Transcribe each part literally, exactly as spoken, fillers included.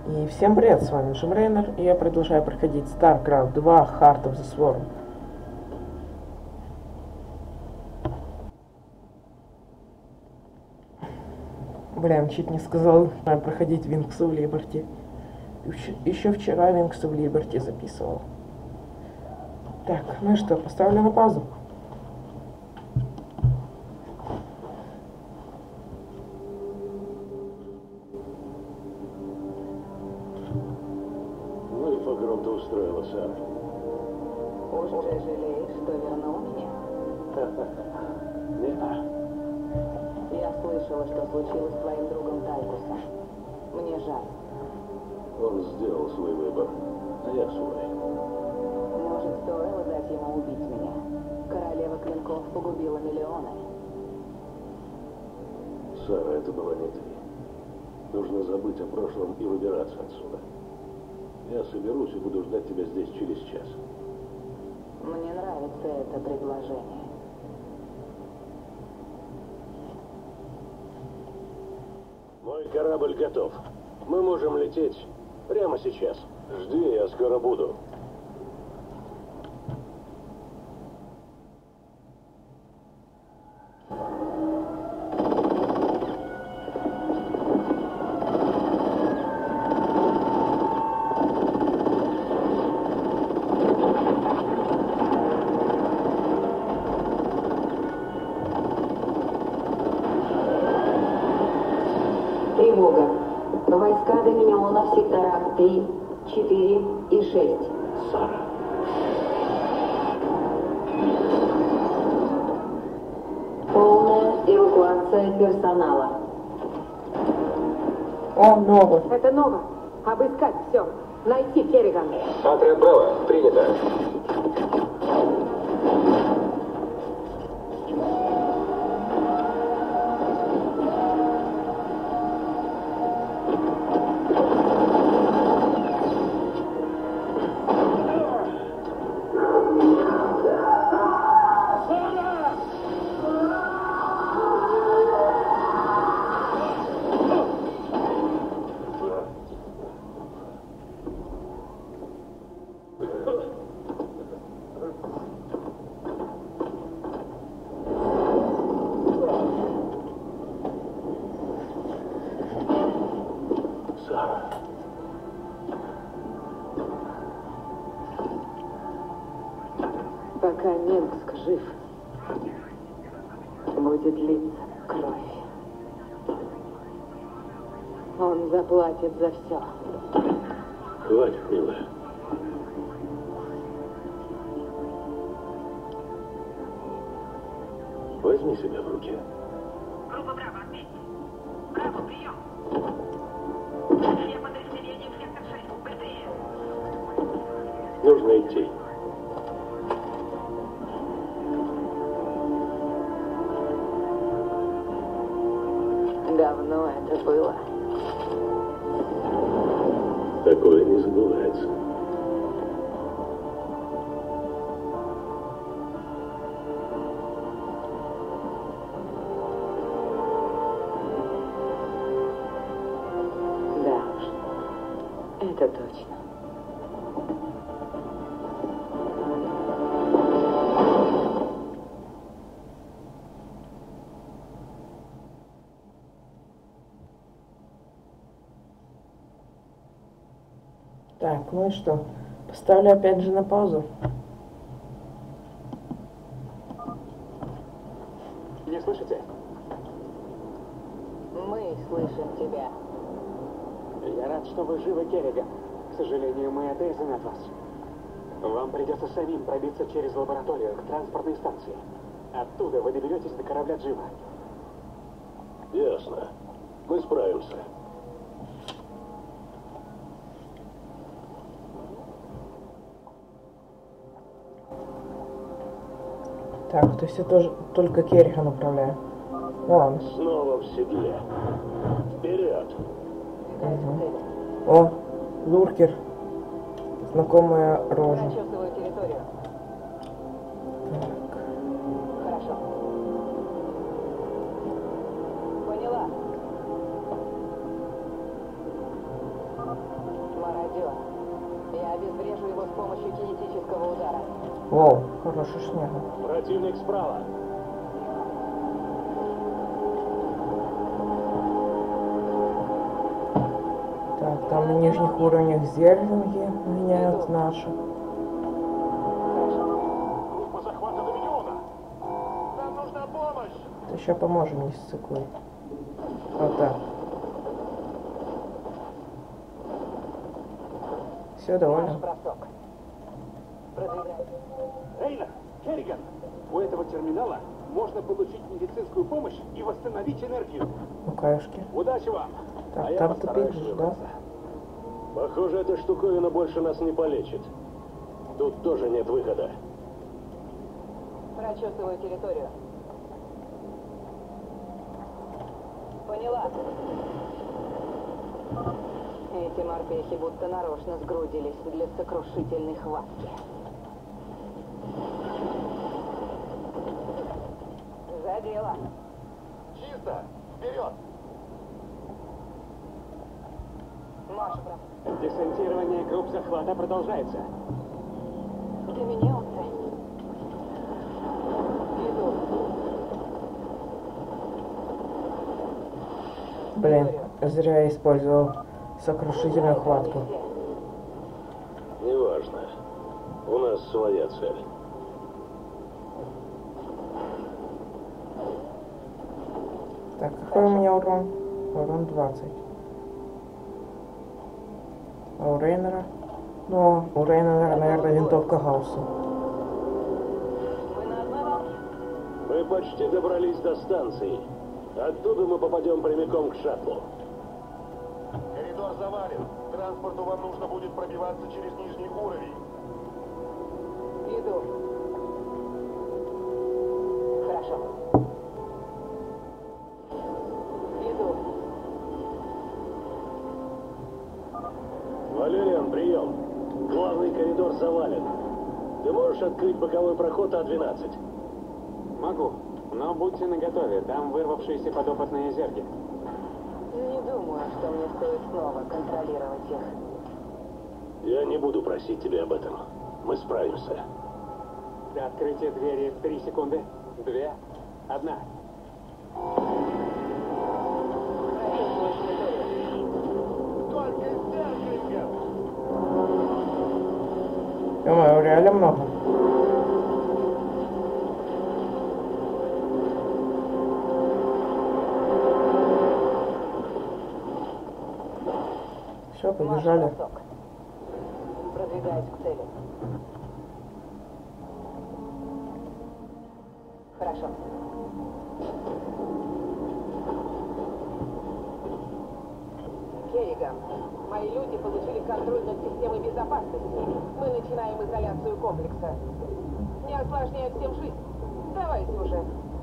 И всем привет, с вами Джим Рейнер, и я продолжаю проходить StarCraft два Heart of the Swarm. Блин, чуть не сказал проходить Wings of Liberty. Еще вчера Wings of Liberty записывал. Так, ну что, поставлю на паузу. Ну и погром ты устроила, Сара. Уже жалеешь, что вернул меня? Нет. Я слышала, что случилось с твоим другом Тайкусом. Мне жаль. Он сделал свой выбор, а я свой. Может, стоило дать ему убить меня? Королева Клинков погубила миллионы. Сара, это была не ты. Нужно забыть о прошлом и выбираться отсюда. Я соберусь и буду ждать тебя здесь через час. Мне нравится это предложение. Мой корабль готов. Мы можем лететь прямо сейчас. Жди, я скоро буду. Тревога. Войска Доминиона в секторах три, четыре и шесть. Сара. Полная эвакуация персонала. О, новый. Это Нова. Обыскать все. Найти Керриган. Отряд Браво. Принято. Сара. Пока Менгск жив, будет литься кровь. Он заплатит за все. Хватит, милая. Возьми себя в руки. Группа Браво, ответьте. Браво, прием. Все подразделения в сектор шесть. Быстрее. Нужно идти. Давно это было. Такое не забывается. Да уж, это точно. Так, ну и что? Поставлю опять же на паузу. Не слышите? Мы слышим тебя. Я рад, что вы живы, Керриган. К сожалению, мы отрезаны от вас. Вам придется самим пробиться через лабораторию к транспортной станции. Оттуда вы доберетесь до корабля Джима. Ясно. Мы справимся. Так, то есть я тоже только Керриган управляю. Ладно. Снова в седле. Вперед! Угу. О, Луркер. Знакомая рожа. Прочесываю территорию. Так. Хорошо. Поняла. Идет. Я обезврежу его с помощью кинетического удара. Воу, хорошая шняга. Противник справа. Так, там на нижних уровнях зернинги меняют наши. Группа захвата Доминиона. Нам нужна помощь. Да сейчас поможем, не ссыкуй. Вот так. Все, довольно. Бросок. Продвигай. Рейнер, Керриган, у этого терминала можно получить медицинскую помощь и восстановить энергию. Ну, каюшки. Удачи вам! Так, А я там ты постараюсь бежишь, да? выбраться. Похоже, эта штуковина больше нас не полечит. Тут тоже нет выхода. Прочесываю территорию. Поняла. Эти морпехи будто нарочно сгрудились для сокрушительной хватки. За дело. Чисто! Вперед! Маша, брат. Десантирование групп захвата продолжается. Доминионцы. Иду. Блин, зря я использовал сокрушительную хватку. Неважно. У нас своя цель. Так, какой у меня урон? Урон двадцать. А у Рейнера? Ну, у Рейнера, наверное, винтовка Гаусса. Мы на одной волне. Мы почти добрались до станции. Оттуда мы попадем прямиком к шаттлу. Коридор завален. Транспорту вам нужно будет пробиваться через нижний уровень. Иду. Хорошо. Иду. Валериан, прием. Главный коридор завален. Ты можешь открыть боковой проход А двенадцать? Могу, но будьте наготове, там вырвавшиеся подопытные зерги. Не думаю, что мне стоит снова контролировать их. Я не буду просить тебя об этом. Мы справимся. До открытия двери три секунды. Две. Одна. Прочесываю территорию. Только зеркальцем! Ё-моё, реально много. Все, побежали. Бросок. Продвигаюсь к цели. Хорошо. Керриган, мои люди получили контроль над системой безопасности. Мы начинаем изоляцию комплекса. Не осложняет всем жизнь. Давайте уже.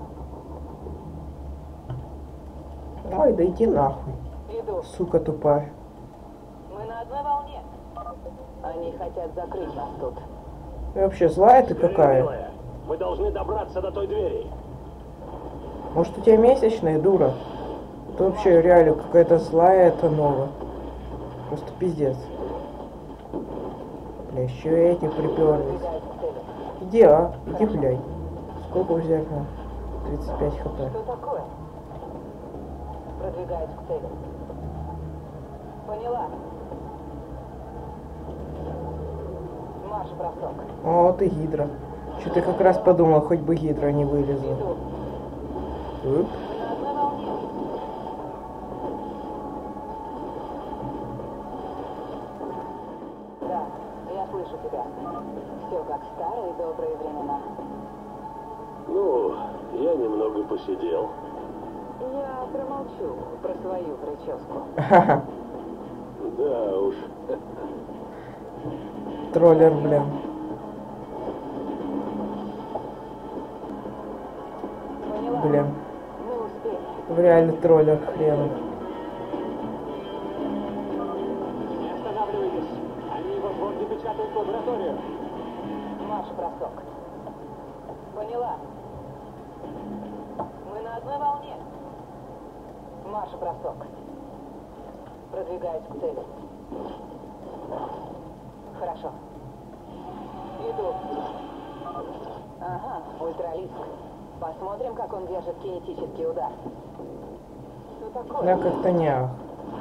Ой, да иди нахуй, Иду. сука тупая. Мы на одной волне. Они хотят закрыть нас тут. Ты вообще злая ты какая? Милая, мы должны добраться до той двери. Может, у тебя месячная, дура? Ты вообще реально какая-то злая, это новая. Просто пиздец. Бля, еще и эти приперлись. Продвигаюсь к цели. Иди, а? Иди, блядь. Сколько у зеркала? тридцать пять хп. Что такое? Продвигаюсь к цели. Поняла. Марш, бросок. О, вот и гидра. Что ты как раз подумал, хоть бы гидра не вылезла. Иду. Уп. Мы на одной волне. Да, я слышу тебя. Все как в старые добрые времена. Ну, я немного посидел. Я промолчу про свою прическу. Ха-ха. Да уж. Троллер, блин. Поняла? Блин. Мы успели. Реально троллер хренов. Не останавливайтесь. Они вот-вот запечатают лабораторию. Марш, бросок. Поняла. Мы на одной волне. Марш, бросок. Продвигаюсь к цели. Хорошо. Иду. Ага, ультралиск. Посмотрим, как он держит кинетический удар. Что такое? Да, как-то не ах.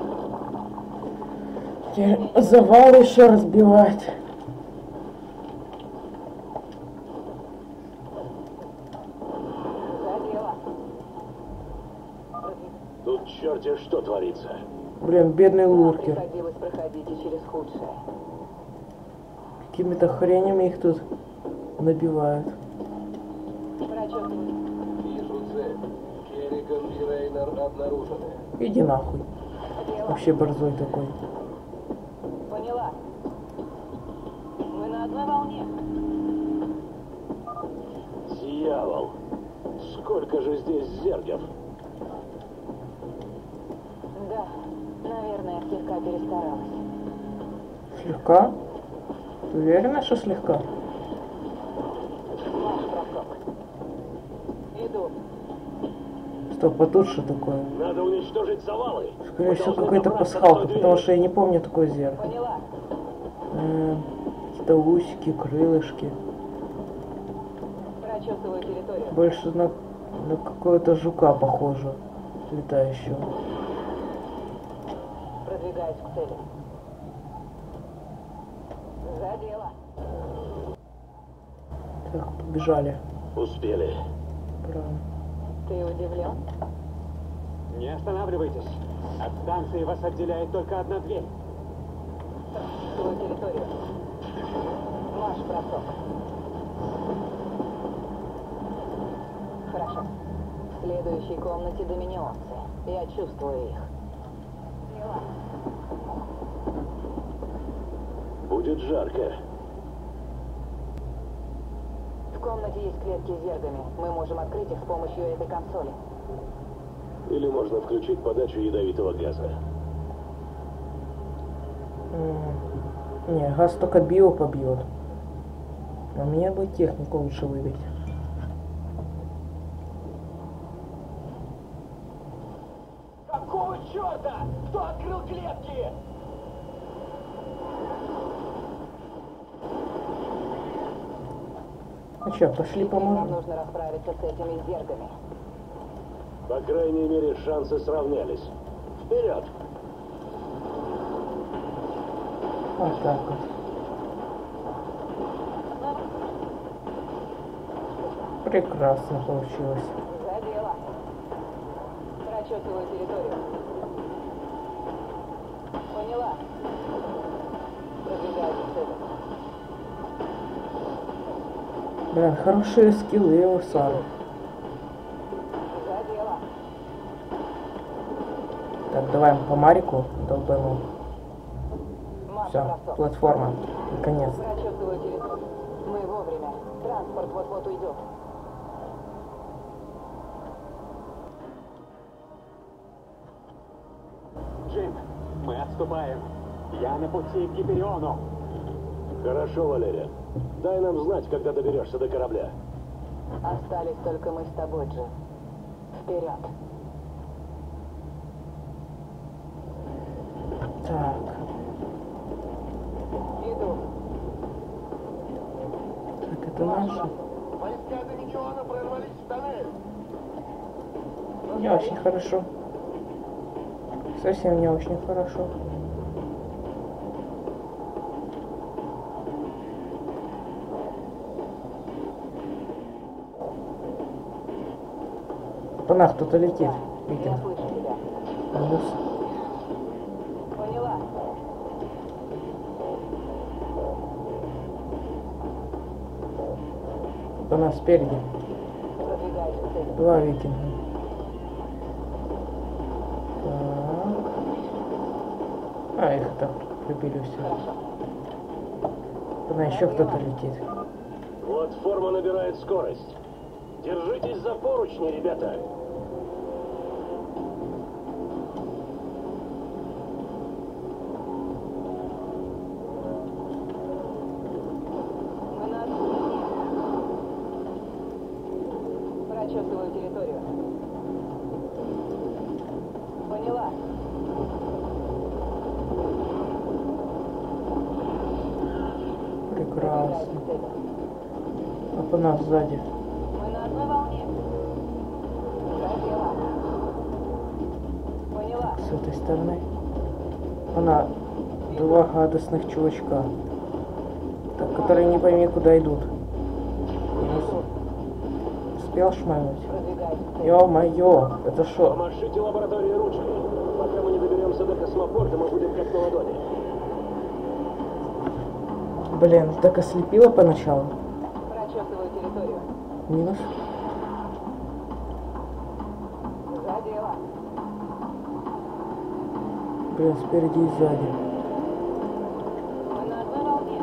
Теперь завал еще разбивать. Задело. Тут черти что творится. Блин, бедный Нам луркер. приходилось проходить и через худшее. Какими-то хренями их тут набивают. Прочесывай. Вижу цель. Керриган и Рейнер обнаружены. Иди нахуй. Дело. Вообще борзой такой. Поняла. Вы на одной волне. Дьявол! Сколько же здесь зергов? Да, наверное, слегка перестаралась. Слегка? Ты уверена, что слегка? Ваш бросок. Иду. Стоп, а тут что такое? Надо уничтожить завалы. Скорее Мы всего, должны какая-то добраться пасхалка, до той потому двери. что я не помню такое зеркало. Поняла. Эм, Какие-то усики, крылышки. Прочесываю территорию. Больше на, на какого-то жука похоже, летающего. Продвигаюсь к цели. За дело. Так, побежали. Успели. Правильно. Ты удивлен? Не останавливайтесь. От станции вас отделяет только одна дверь. Свою территорию. Ваш бросок. Хорошо. В следующей комнате доминионцы. Я чувствую их. Дела. Будет жарко. В комнате есть клетки с зергами. Мы можем открыть их с помощью этой консоли. Или можно включить подачу ядовитого газа. М, Не, газ только био побьет. А мне бы технику лучше выбить. Какого черта? Кто открыл клетки? Ну что, пошли Нам поможем? нужно расправиться с этими зергами. По крайней мере, шансы сравнялись. Вперед! Вот так вот. Прекрасно получилось. За дело. Прочесываю территорию. Поняла. Продвигаюсь к цели. Блин, хорошие скиллы у Сары. За дело. Так, давай по Марику долбану. Маш Все, бросок. платформа. Наконец. Прочесываю территорию. Мы вовремя. Транспорт вот-вот уйдет. Джим, мы отступаем. Я на пути к Гипериону. Хорошо, Валерия. Дай нам знать, когда доберешься до корабля. Остались только мы с тобой, Джим. Вперед. Так. Иду. Так, это наши. Войска Доминиона прорвались в тоннель. Не очень хорошо. Совсем не очень хорошо. По нас кто-то летит. Я Викинг. слышу тебя. Минус. Поняла. По нас спереди. Продвигаюсь к цели. Два викинга. Так. А, их так прибили все. Хорошо. Туда еще кто-то летит. Платформа набирает скорость. Держитесь за поручни, ребята. Мы на одной волне. Прочесываю территорию. Поняла. Прекрасно. А по нас сзади. Мы на одной волне. Задела. Поняла. С этой стороны. Она два гадостных чувачка. Так, которые не пойми куда идут. Минус. Успел шмальнуть? Продвигайся. Ё-моё, это шо? Помашите лаборатории ручкой. Пока мы не доберемся до космопорта, мы будем как на ладони. Блин, так ослепило поначалу. Прочесываю территорию. Минус. Задела. Блин, спереди и сзади. Мы на одной волне.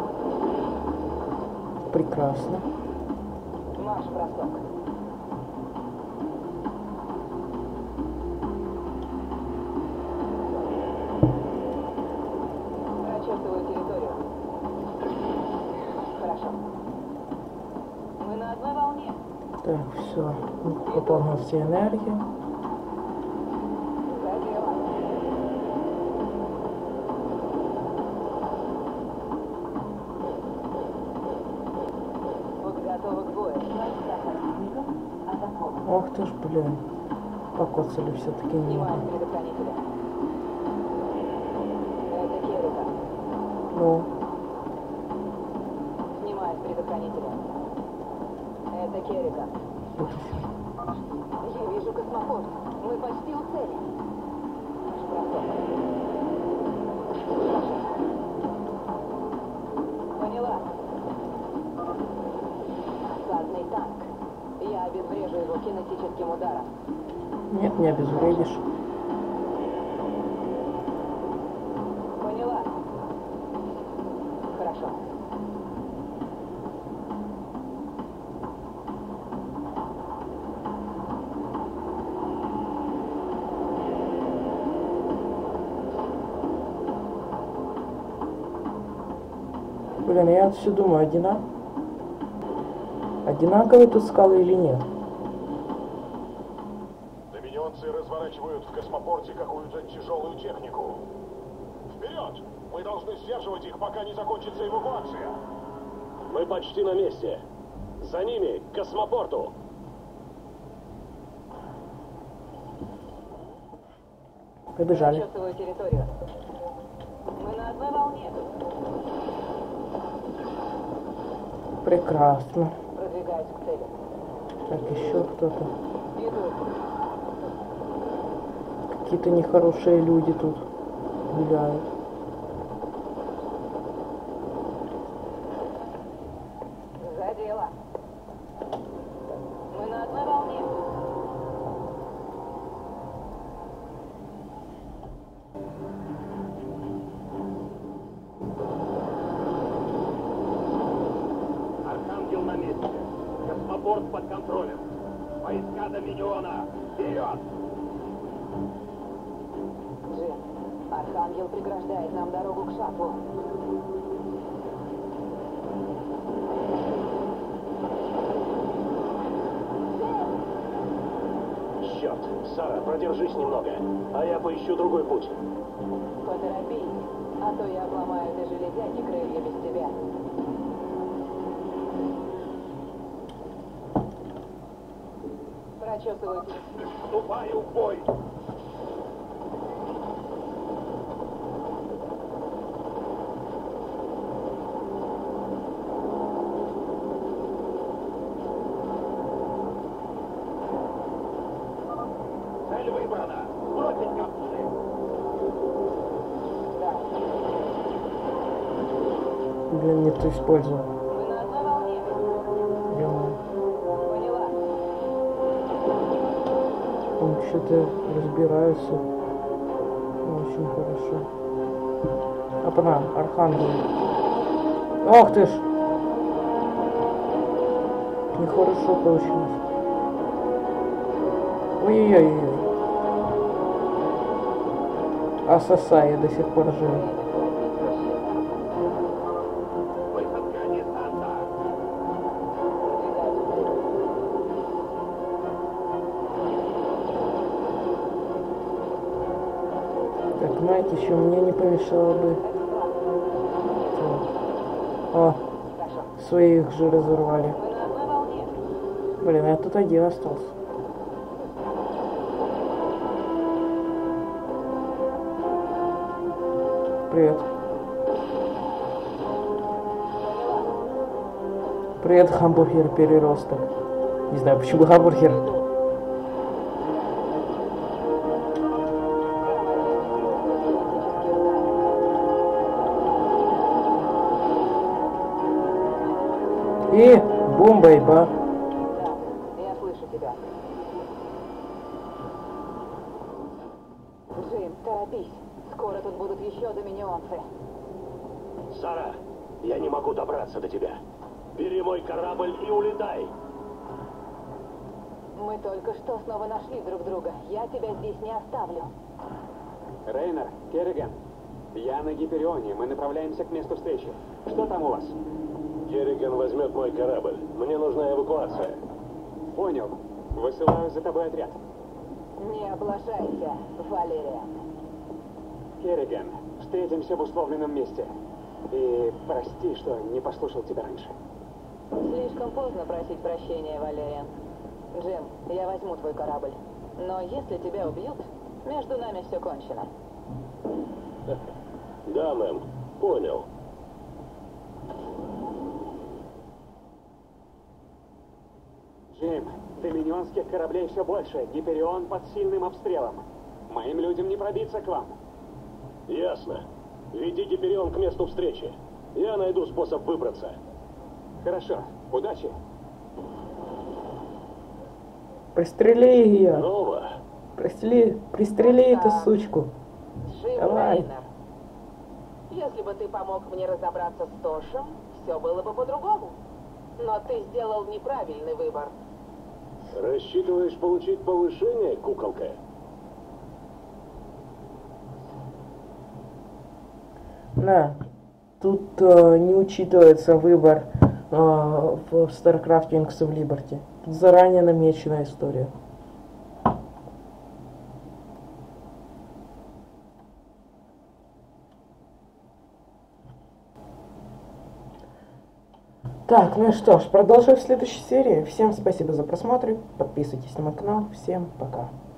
Прекрасно. Марш-бросок. Прочесываю территорию. Хорошо. Мы на одной волне. Так, все. Пополнил все энергии. Задела. Вот готовы к бою. Ох ты ж, блин. Покоцали все-таки не. Снимаю с предохранителя. Это Керрика. Ну, Снимаю с предохранителя. Это Керрика. вот и всё. Я вижу космопорт. Мы почти у цели. Марш-бросок. Поняла. Осадный танк. Я обезврежу его кинетическим ударом. Нет, не обезвредишь. Поняла. Хорошо. Блин, я вот все думаю, одина... одинаковые тут скалы или нет? Доминионцы разворачивают в космопорте какую-то тяжелую технику. Вперед! Мы должны сдерживать их, пока не закончится эвакуация. Мы почти на месте. За ними, к космопорту. Побежали. Прочесываю территорию. Мы на одной волне. Прекрасно. Продвигаюсь к цели. Так, еще кто-то. Иду. Какие-то нехорошие люди тут гуляют. Задела. Мы на одной волне. Архангел на месте. Космопорт под контролем. Войска Доминиона. Вперед! Джин, Архангел преграждает нам дорогу к шаттлу. Черт, Сара, продержись немного, а я поищу другой путь. Поторопись, а то я обломаю этой железяки крылья без тебя. Прочесываю территорию. Вступаю в бой! Цель выбрана! Бросить капсулы! Да, Блин, не то использовал. мы на одной волне. Ё-моё. Поняла. Он что-то разбирается. Очень хорошо. Опа-на, Архангел. Ох ты ж! Нехорошо получилось. Ой-ой-ой. А соса я до сих пор жив. Высадка десанта! Так, знаете, еще мне не помешало бы... О, Своих же разорвали. Мы на одной волне. Блин, я тут один остался. Привет. Привет, хамбургер переросток. Не знаю, почему хамбургер. И бомба, еба. Да, я слышу тебя. Джим, торопись. Скоро тут будут еще доминионцы. Сара, я не могу добраться до тебя. Бери мой корабль и улетай. Мы только что снова нашли друг друга. Я тебя здесь не оставлю. Рейнер, Керриган, я на Гиперионе. Мы направляемся к месту встречи. Что там у вас? Керриган возьмет мой корабль. Мне нужна эвакуация. Понял. Высылаю за тобой отряд. Не облажайся, Валерия. Керриган, встретимся в условленном месте. И прости, что не послушал тебя раньше. Слишком поздно просить прощения, Валериан. Джим, я возьму твой корабль. Но если тебя убьют, между нами все кончено. Да, мэм. Понял. Джим, доминионских кораблей все больше. Гиперион под сильным обстрелом. Моим людям не пробиться к вам. Ясно. Веди Гиперион к месту встречи. Я найду способ выбраться. Хорошо. Удачи. Пристрели ее. Снова? Пристрели, пристрели эту Да. сучку. Джим Давай. Рейнер, если бы ты помог мне разобраться с Тошем, все было бы по-другому. Но ты сделал неправильный выбор. Рассчитываешь получить повышение, куколка? Да. Тут э, не учитывается выбор э, в StarCraft Wings of Liberty. Тут заранее намеченная история. Так, ну что ж, продолжим в следующей серии. Всем спасибо за просмотр. Подписывайтесь на мой канал. Всем пока.